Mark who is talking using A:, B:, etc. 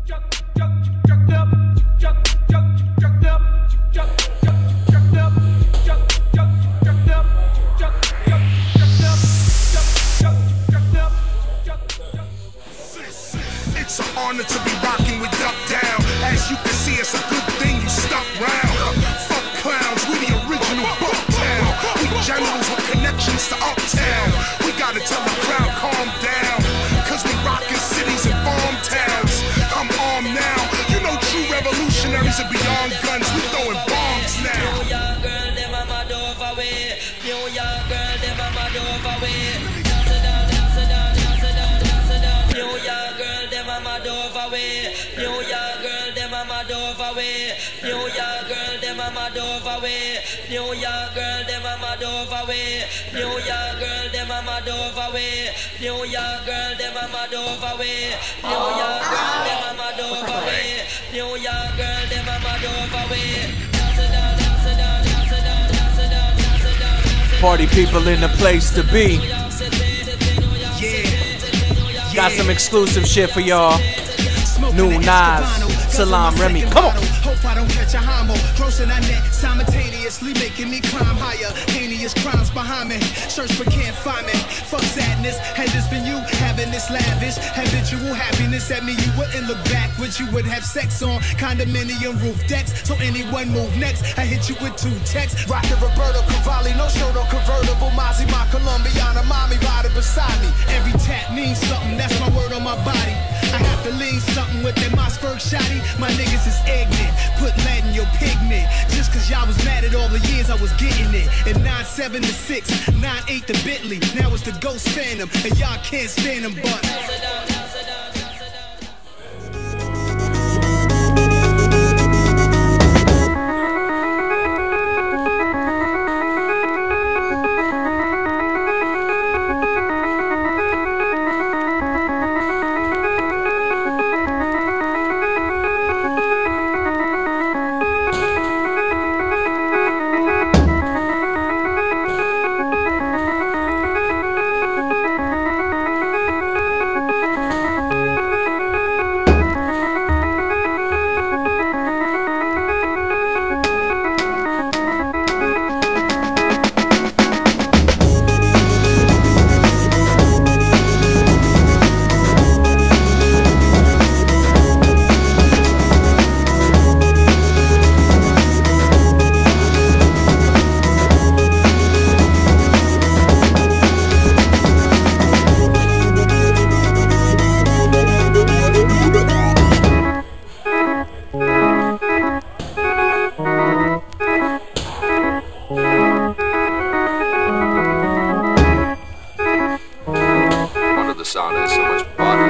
A: It's an honor to be rocking with Duck Down. As you can see, it's a good thing you stuck round. Fuck clowns, we the original Bucktown. We generals with connections to Uptown. We gotta tell the crowd calm down, cause we rockin' cities and farm towns. I'm armed now, you know true revolutionaries are beyond guns. We throwing bombs now.
B: New York girl, them a mad over way. New York girl, them a mad over way. New York girl, them a mad over way. New York girl, them a mad over way. New York girl, them a mad over way. New York girl, them a mad over way. New York girl, them a mad over way. New York girl, them a mad over way. New York girl, them a mad over way. New York girl, them a mad over way.
C: Party people in the place to be. Got some exclusive shit for y'all. New Nas, Salam Remy. Come on.
D: Hope I don't catch a homo. Grossing that net simultaneously making me climb higher. Heinous crimes behind me. Search but can't find me. Fuck sadness. Had this been you having this lavish habitual happiness at me, you wouldn't look backwards. You would have sex on condominium roof decks. So anyone move next, I hit you with 2 texts. Rockin' Roberto Cavalli, no show, no convertible. Mozzie, my Colombiana, mommy riding beside me. Every tap means something. That's my word on my body. I have to lean something with that Mossberg shotty. My niggas is ignorant. Put lead in your pigment. Just cause y'all was mad at all the years I was getting it. And 9-7 to 6, 9-8 to Bentley. Now it's the Ghost Phantom, and y'all can't stand them, but
E: the sound has so much body.